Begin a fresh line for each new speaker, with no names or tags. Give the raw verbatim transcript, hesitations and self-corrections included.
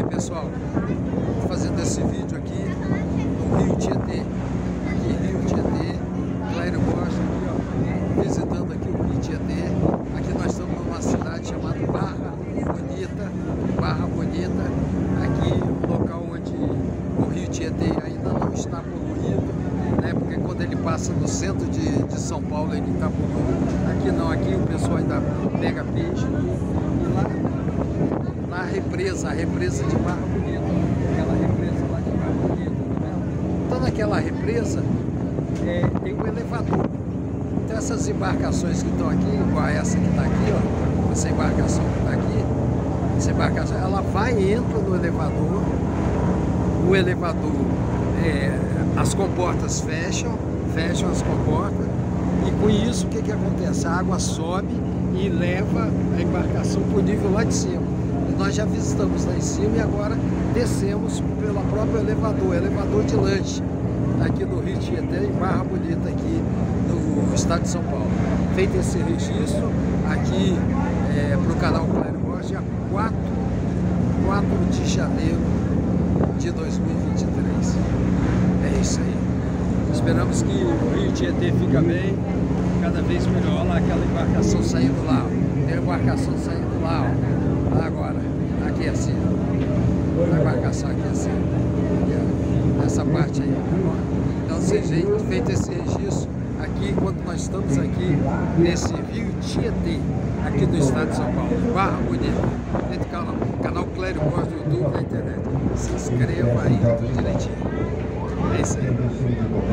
pessoal, estou fazendo esse vídeo aqui no Rio Tietê, aqui Rio Tietê, Clério Costa, aqui, ó, visitando aqui o Rio Tietê. Aqui nós estamos numa cidade chamada Barra Bonita, Barra Bonita, aqui um local onde o Rio Tietê ainda não está poluído, né? Porque quando ele passa no centro de, de São Paulo ele está poluído. Aqui não, aqui o pessoal ainda pega peixe e lá a represa, a represa de Barra Bonita, aquela represa lá de Barra Bonita, tá vendo? Então naquela represa é, tem um elevador. Então essas embarcações que estão aqui, igual essa que está aqui, ó, essa embarcação que está aqui, essa embarcação, ela vai e entra no elevador, o elevador, é, as comportas fecham, fecham as comportas, e com isso o que que acontece? A água sobe e leva a embarcação para o nível lá de cima. Nós já visitamos lá em cima e agora descemos pelo próprio elevador, elevador de lanche, aqui no Rio Tietê, em Barra Bonita, aqui no estado de São Paulo. Feito esse registro aqui é, para o canal Clério Costa, dia quatro de janeiro de dois mil e vinte e três. É isso aí. Esperamos que o Rio Tietê fica bem, cada vez melhor. Olha lá aquela embarcação saindo lá, ó. Tem a embarcação saindo lá, ó. Agora, aqui assim, ó. A embarcação aqui assim, ó. Essa parte aí, ó. Então, seja feito esse registro aqui, enquanto nós estamos aqui nesse Rio Tietê, aqui do estado de São Paulo, Barra Bonita, dentro do canal, canal Clério Costa do YouTube, na internet. Se inscreva aí, tudo direitinho. É isso aí.